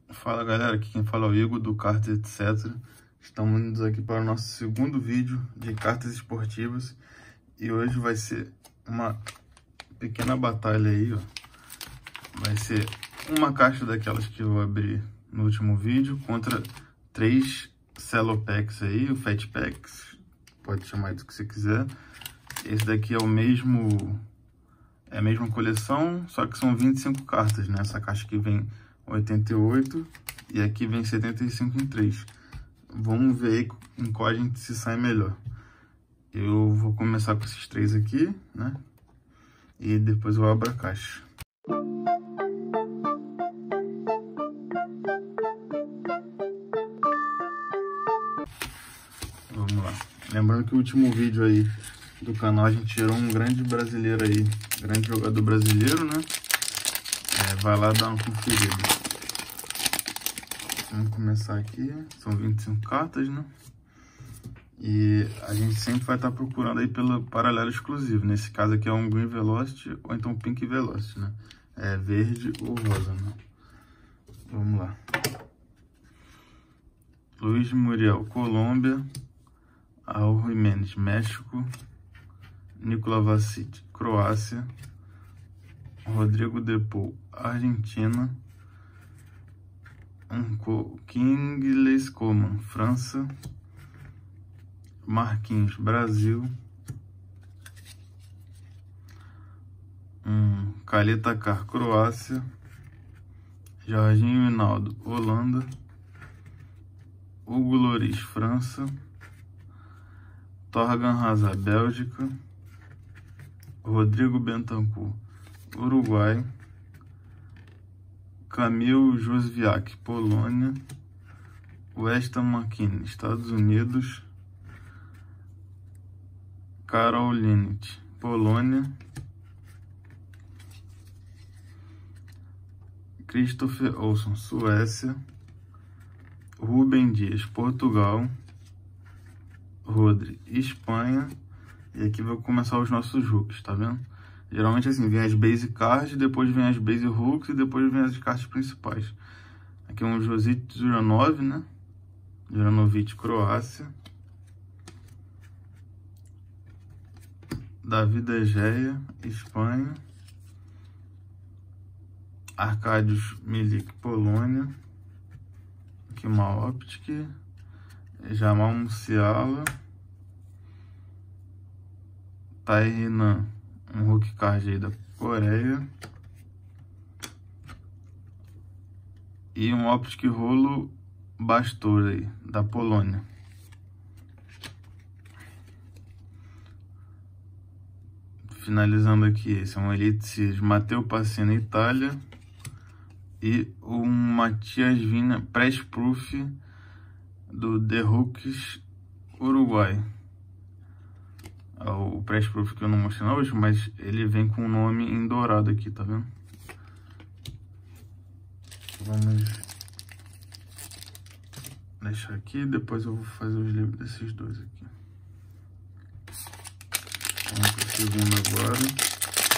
Fala galera, aqui quem fala é o Igor do Cartas Etc. Estamos indo aqui para o nosso segundo vídeo de cartas esportivas e hoje vai ser uma pequena batalha aí, ó. Vai ser uma caixa daquelas que eu abri no último vídeo contra 3 Cello Packs aí, o Fat Packs, pode chamar do que você quiser. Esse daqui é o mesmo, é a mesma coleção, só que são 25 cartas, né? Essa caixa aqui vem 88 e aqui vem 75 em 3. Vamos ver aí em qual a gente se sai melhor. Eu vou começar com esses 3 aqui, né? E depois eu abro a caixa. Vamos lá. Lembrando que o último vídeo aí do canal a gente tirou um grande brasileiro aí, grande jogador brasileiro, né? Vai lá dar uma conferida. Vamos começar aqui, são 25 cartas, né? E a gente sempre vai estar procurando aí pelo paralelo exclusivo. Nesse caso aqui é um Green Velocity ou então Pink Velocity, né? É verde ou rosa, né? Vamos lá. Luiz Muriel, Colômbia. Raul Jiménez, México. Nicola Vasic, Croácia. Rodrigo Depou, Argentina. Kingsley Coman, França. Marquinhos, Brasil. Kaleta, Croácia. Jorginho Hinaldo, Holanda. Hugo Lloris, França. Torgan Hazard, Bélgica. Rodrigo Bentancur, Uruguai. Camille Josviak, Polônia. Weston McKinney, Estados Unidos. Karol Linnet, Polônia. Christopher Olsson, Suécia. Rubem Dias, Portugal. Rodri, Espanha. E aqui vai começar os nossos hooks, tá vendo? Geralmente assim, vem as base cards, depois vem as base hooks e depois vem as cartas principais. Aqui é um Josic Juranov, né? Juranovic, Croácia. David Egea, Espanha. Arkadiusz Milik, Polônia. Aqui uma Optic. Jamal Musiala. Tainan, um Hook Card aí da Coreia. E um Optic Rolo Bastor aí, da Polônia. Finalizando aqui, esse é um Elite Series Matteo Passina, Itália. E um Matias Vina Press Proof do The Hooks, Uruguai. O Press Proof que eu não mostrei hoje, mas ele vem com o nome em dourado aqui, tá vendo? Vamos deixar aqui, depois eu vou fazer os livros desses dois aqui. Vamos para o segundo agora.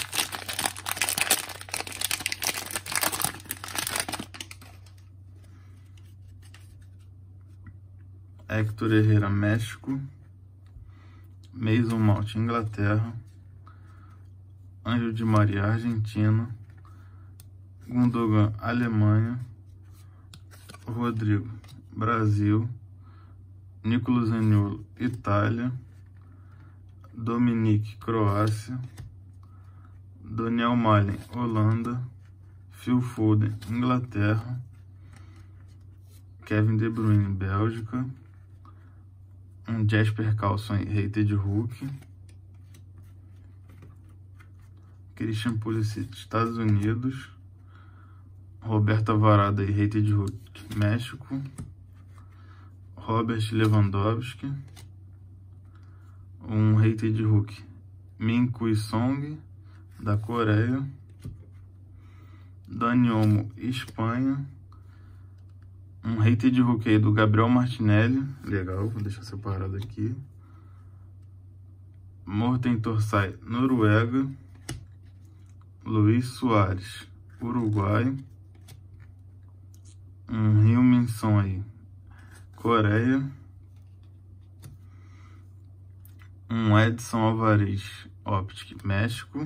Héctor Herrera, México. Mason Mount, Inglaterra. Ângelo Di Maria, Argentina. Gundogan, Alemanha. Rodrigo, Brasil. Nicolas Zaniolo, Itália. Dominique, Croácia. Daniel Malen, Holanda. Phil Foden, Inglaterra. Kevin De Bruyne, Bélgica. Um Jesper Karlsson, Rated Hook. Christian Pulisic, Estados Unidos. Roberto Alvarado, Rated Hook, México. Robert Lewandowski. Um Rated Hook, Min Kui Song, da Coreia. Dani Olmo, Espanha. Um Rated Hook aí do Gabriel Martinelli. Legal, vou deixar separado aqui. Morten Torsay, Noruega. Luiz Soares, Uruguai. um Heung-min aí, Coreia. Um Edson Alvarez Optic, México.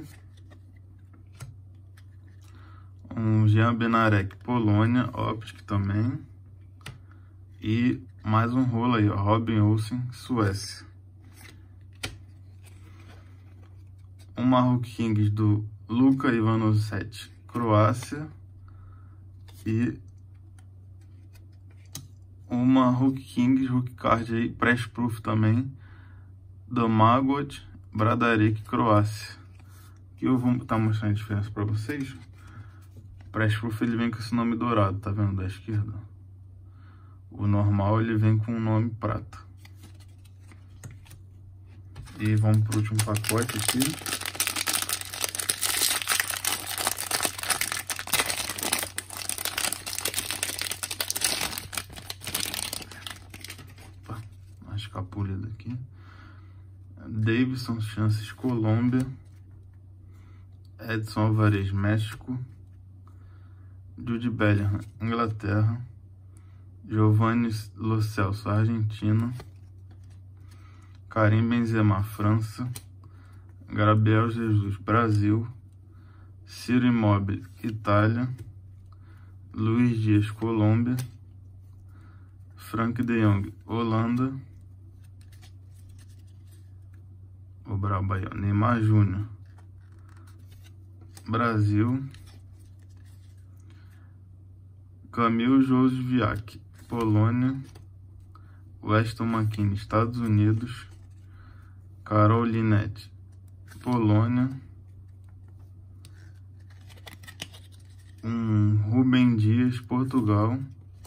Um Jean Benarek, Polônia, Optic também. E mais um rolo aí, ó, Robin Olsen, Suécia. Uma Hulk Kings do Luka Ivanovic, Croácia. E uma Hulk Kings, Hulk Card aí, Press Proof também, do Magot Bradarek, Croácia. Aqui eu vou estar mostrando a diferença para vocês. O Press Proof ele vem com esse nome dourado, tá vendo, da esquerda? O normal ele vem com o nome prata. E vamos para o último pacote aqui. Opa, uma escapulha daqui. Davidson Chances, Colômbia. Edson Alvarez, México. Jude Bellingham, Inglaterra. Giovanni Lo Celso, Argentina. Karim Benzema, França. Gabriel Jesus, Brasil. Ciro Immobile, Itália. Luiz Dias, Colômbia. Frank de Jong, Holanda. O brabo aí, ó, Neymar Júnior, Brasil. Camil Józwiak, Polônia. Weston McKennie, Estados Unidos. Carol Linette, Polônia. Um Rubem Dias, Portugal.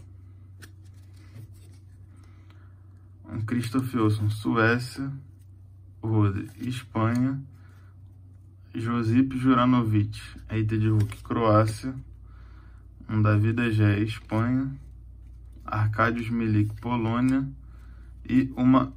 Um Christopher Olsson, Suécia. Rode, Espanha. Josip Juranovic, Eita de Hulk, Croácia. Um David De Gea, Espanha. Arkadiusz Milik, Polônia. E uma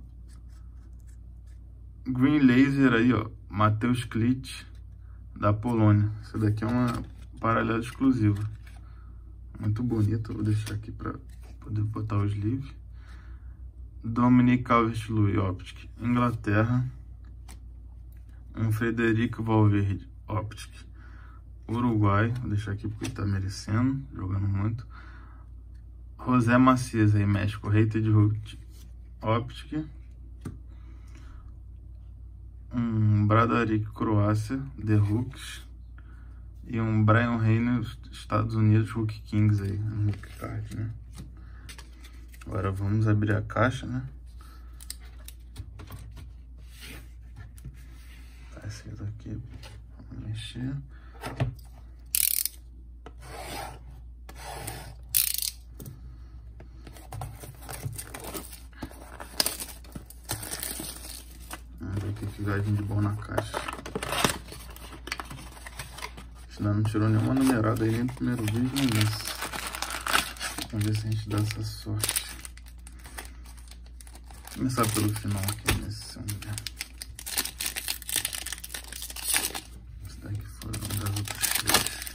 Green Laser aí, ó, Mateusz Klich, da Polônia. Essa daqui é uma paralela exclusiva. Muito bonita, vou deixar aqui para poder botar os livros. Dominic Calvert-Lewin, Optic, Inglaterra. Um Frederico Valverde, Optic, Uruguai. Vou deixar aqui porque ele tá merecendo, jogando muito. José Macias aí, México, Hated Hulk, Optic. Um Bradarek, Croácia, The Hooks. E um Brian Reynolds, Estados Unidos, Hulk Kings aí, um Hulk Card, né? Agora vamos abrir a caixa, né? Tá escrito aqui, vamos mexer. Vamos ver o que vai vir de bom na caixa. Ainda não tirou nenhuma numerada aí, nem no primeiro vídeo, nem nesse. Vamos ver se a gente dá essa sorte. Vou começar pelo final aqui nesse vamos ver. Esse daqui foi uma das outras três.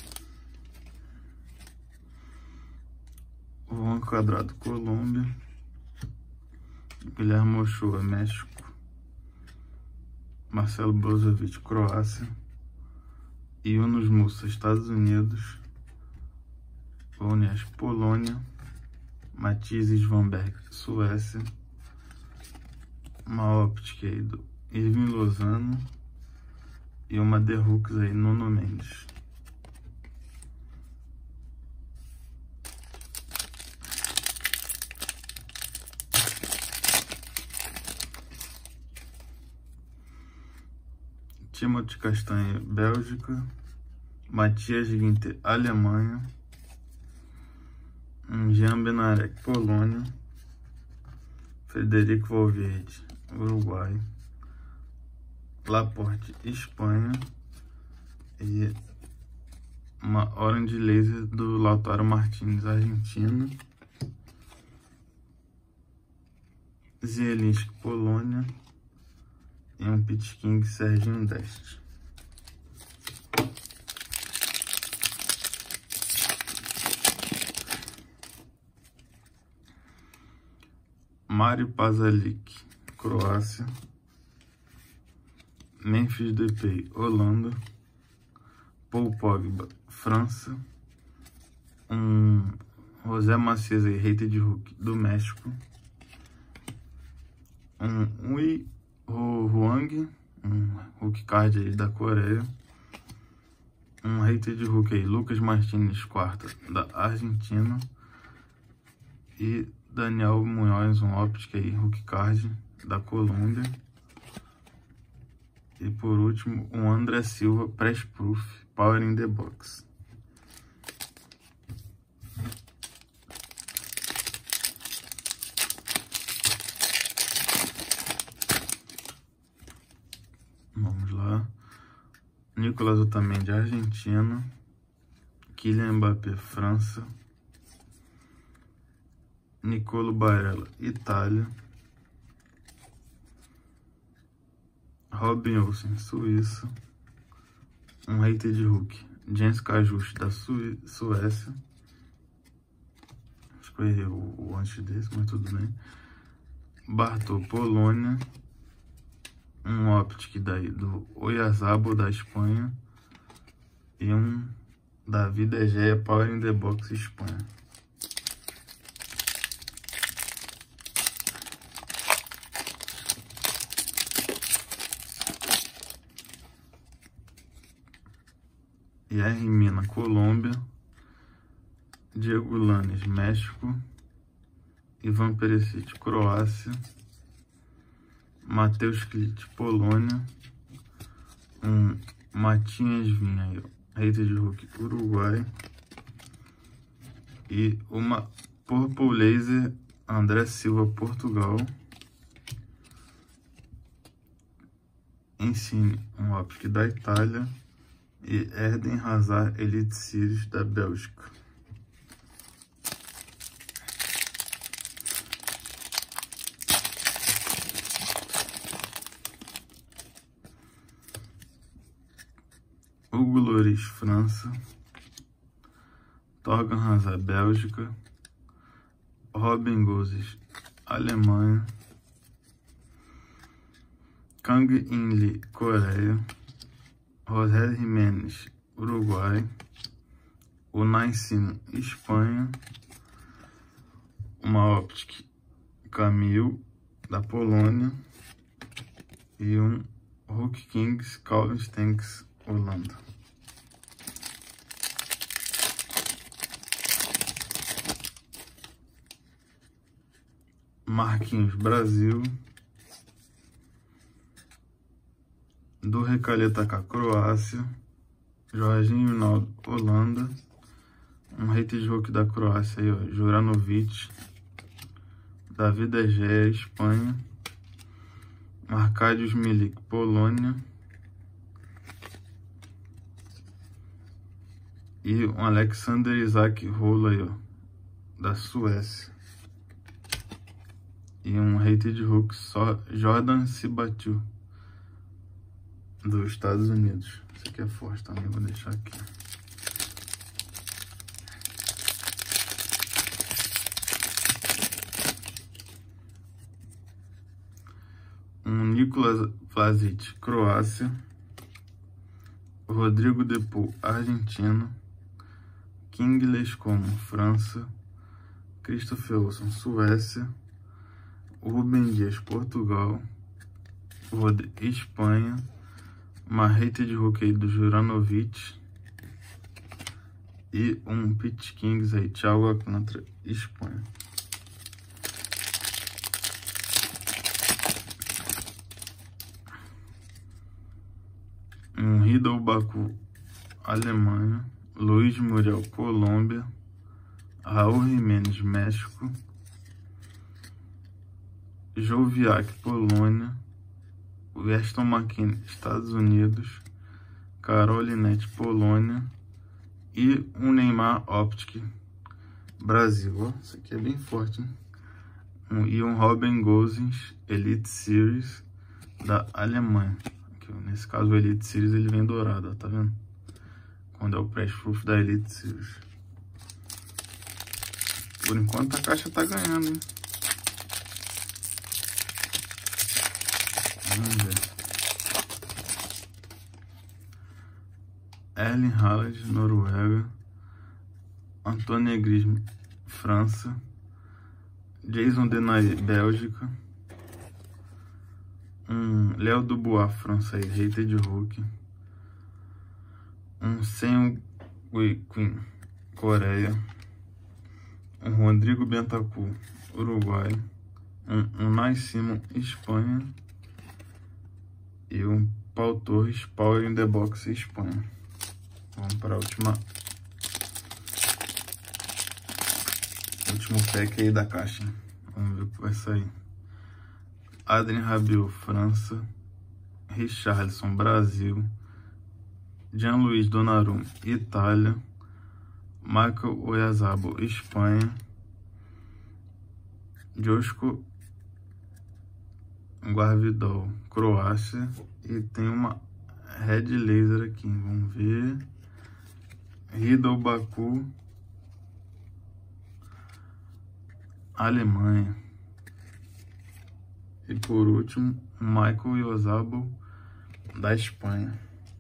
Juan Quadrado, Colômbia. Guilherme Ochoa, México. Marcelo Brozovic, Croácia. Yunus Musa, Estados Unidos. Onias, Polônia. Matias Svanberg, Suécia. Uma Optic aí do Irving Lozano. E uma The Hooks aí, Nuno Mendes. Timothy Castanha, Bélgica. Matias Ginter, Alemanha. Jean Benarek, Polônia. Frederico Valverde, Uruguai. Laporte, Espanha. E uma Orange Laser do Lautaro Martins, Argentina. Zielinski, Polônia. E um Pit King Serginho Deste. Mari Pasalic, Croácia. Memphis Depay, Holanda. Paul Pogba, França. José Macias aí, Rated Hulk, do México. Ui Huang, Hulk card aí da Coreia. Rated Hulk aí, Lucas Martínez, quarta, da Argentina. E Daniel Munhoz, Optic aí, Hulk card da Colômbia. E por último, André Silva, Press Proof, Power in the Box. Vamos lá. Nicolas Otamendi, Argentina. Kylian Mbappé, França. Nicolo Barella, Itália. Robin Olsen, Suíça. Rated Hulk, Jens Cajuste, da Suécia. Acho que eu errei o antes desse, mas tudo bem. Bartô, Polônia. Optic daí do Oyarzabal, da Espanha. E David De Gea, Power in the Box, Espanha. R. Mina, Colômbia. Diego Lanes, México. Ivan Perisic, Croácia. Matheus Klit, Polônia. Matinhas Vinha aí, Rated Hulk, Uruguai. E uma Purple Laser, André Silva, Portugal. Insigne, Optic da Itália. E Eden Hazard, Elite Series, da Bélgica. Hugo Lloris, França. Torgan Hazard, Bélgica. Robin Gosens, Alemanha. Kang In Lee, Coreia. José Jiménez, Uruguai. Unai Simon, Espanha. Uma Optic Camille, da Polônia. E Hulk Kings, Calvin Stengs, Holanda. Marquinhos, Brasil. Do Recaleta K, Croácia. Jorginho Hinaldo, Holanda. Rated Hulk da Croácia aí, ó, Juranovic. David De Gea, Espanha. Arkadiusz Milik, Polônia. E Alexander Isaac Rolo aí, ó, da Suécia. E Rated Hulk só Jordan Sibatiu, dos Estados Unidos. Esse aqui é forte também, vou deixar aqui. Nicolas Vlasic, Croácia. Rodrigo Depou, Argentina. King Lescomo, França. Christopher Olsen, Suécia. Rubem Dias, Portugal. Espanha. Uma Rated Hulk aí do Juranovic. E Pit Kings aí, Thiago Alcântara, Espanha. Riddle Baku, Alemanha. Luiz Muriel, Colômbia. Raul Jiménez, México. Joviak, Polônia. Weston McKennie, Estados Unidos. Carolinete, Polônia. E Neymar Optic, Brasil. Ó, isso aqui é bem forte, hein? E Robin Gosens, Elite Series, da Alemanha. Aqui, ó, nesse caso, o Elite Series ele vem dourado, ó, tá vendo? Quando é o Press Proof da Elite Series. Por enquanto a caixa tá ganhando, hein? Vamos ver. Erling Haaland, Noruega. Antoine Griezmann, França. Jason Denayer, Bélgica. Léo Dubois, francês, Rated Hulk. Sen Heung-min, Coreia. Rodrigo Bentancur, Uruguai. Unai Simon, Espanha. E Paul Torres, Power in the Box, Espanha. Vamos para a último pack aí da caixa. Vamos ver o que vai sair. Adrien Rabiot, França. Richarlison, Brasil. Gianluigi Donnarumma, Itália. Michael Oyarzabal, Espanha. Joško Gvardiol, Croácia. E tem uma Red Laser aqui, vamos ver. Riedel Baku, Alemanha. E por último, Michael Oyarzabal, da Espanha.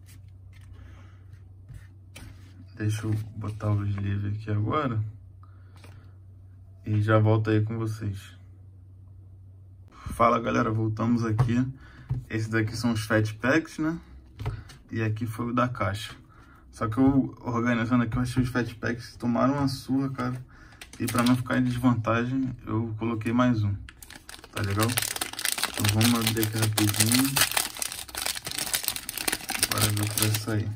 Deixa eu botar o sleeve aqui agora. E já volto aí com vocês. Fala galera, voltamos aqui. Esses daqui são os Fat Packs, né? E aqui foi o da caixa. Só que eu organizando aqui, eu achei os Fat Packs tomaram uma surra, cara. E pra não ficar em desvantagem, eu coloquei mais um. Tá legal? Então vamos abrir aqui rapidinho. Para ver o que vai sair.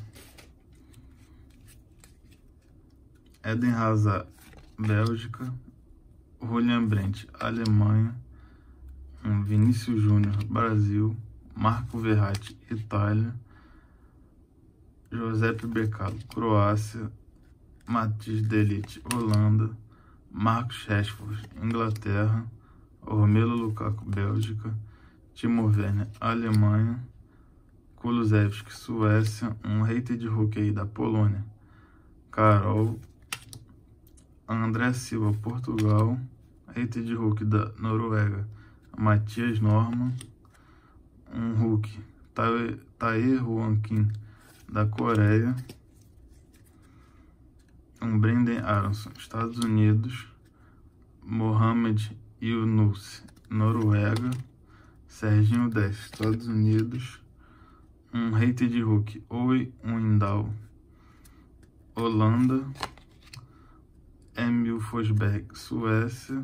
Eden Hazard, Bélgica. Julian Brandt, Alemanha. Vinícius Júnior, Brasil. Marco Verratti, Itália. Josep Brekalo, Croácia. Matthijs de Ligt, Holanda. Marcus Rashford, Inglaterra. Romelu Lukaku, Bélgica. Timo Werner, Alemanha. Kulusevski, Suécia. Rated Hulk aí da Polônia. Carol. André Silva, Portugal. Rated Hulk da Noruega. Matias Norman. Hulk. Tae Hwan Kim, da Coreia. Brendan Aronson, Estados Unidos. Mohamed Yunus, Noruega. Serginho Dest, Estados Unidos. Rated Hulk, Oi Wijndal, Holanda. Emil Forsberg, Suécia.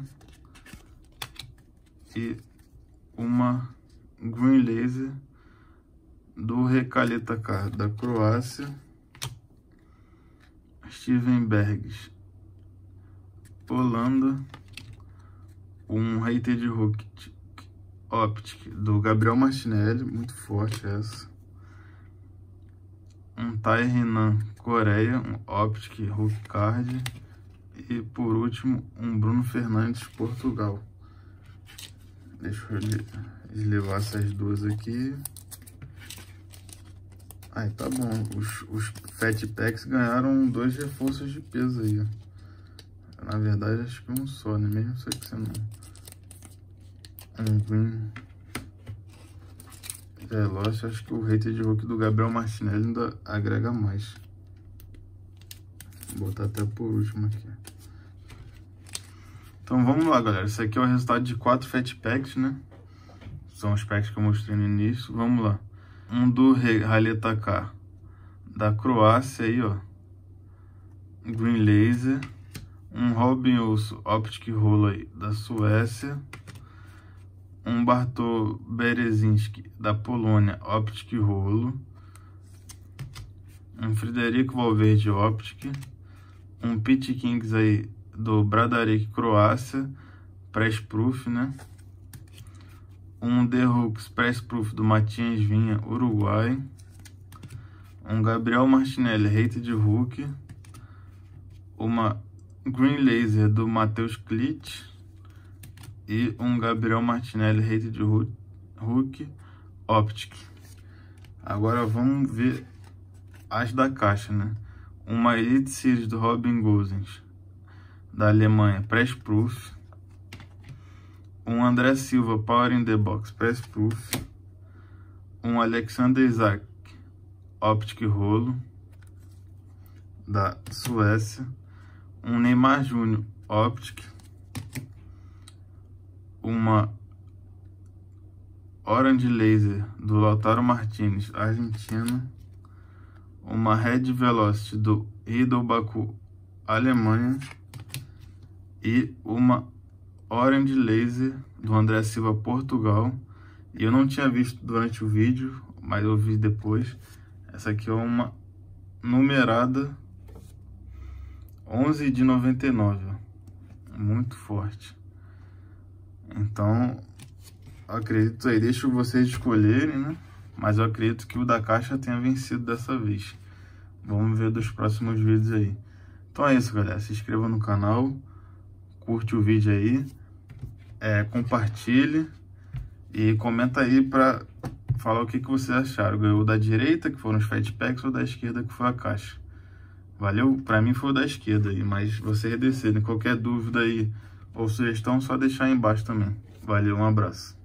E uma Green Laser do Recaleta Car, da Croácia. Steven Bergs, Holanda. Rated Hulk Optic do Gabriel Martinelli, muito forte essa. Tai Renan, Coreia, Optic Hulk Card. E por último, Bruno Fernandes, Portugal. Deixa eu levar essas duas aqui. Aí tá bom, os Fat Packs ganharam 2 reforços de peso aí, ó. Na verdade acho que um só, né? Mesmo só que você não... Green Veloz, acho que o Rated Hulk do Gabriel Martinelli ainda agrega mais. Vou botar até por último aqui. Então vamos lá galera, esse aqui é o resultado de 4 Fat Packs, né? São os packs que eu mostrei no início, vamos lá. Do Recaleta Car, da Croácia aí, ó. Green Laser. Robin Olsen Optic Rolo aí, da Suécia. Bartosz Berezinski, da Polônia, Optic Rolo. Frederico Valverde Optic. Pit Kings aí, do Bradaric, Croácia, Press Proof, né? The Hooks Press Proof do Matias Vinha, Uruguai. Gabriel Martinelli, Rated Hulk. Uma Green Laser do Matheus Klitt. E Gabriel Martinelli, Rated Hulk Optic. Agora vamos ver as da caixa, né? Uma Elite Series do Robin Gosens, da Alemanha, Press Proof. André Silva, Power in the Box, Press Proof. um Alexander Isak Optic Rolo da Suécia, um Neymar Júnior Optic, uma Orange Laser do Lautaro Martinez, Argentina, uma Red Velocity do Riedel Baku, Alemanha, e uma Orange Laser do André Silva, Portugal. E eu não tinha visto durante o vídeo, mas eu vi depois. Essa aqui é uma numerada 11 de 99, ó. Muito forte. Então, acredito aí, deixo vocês escolherem, né? Mas eu acredito que o da caixa tenha vencido dessa vez. Vamos ver dos próximos vídeos aí. Então é isso, galera. Se inscreva no canal, curte o vídeo aí, compartilhe e comenta aí pra falar o que vocês acharam. Ganhou da direita, que foram os Fat Packs, ou da esquerda, que foi a caixa. Valeu? Pra mim foi o da esquerda aí, mas vocês decidem. Qualquer dúvida aí ou sugestão, só deixar aí embaixo também. Valeu, um abraço.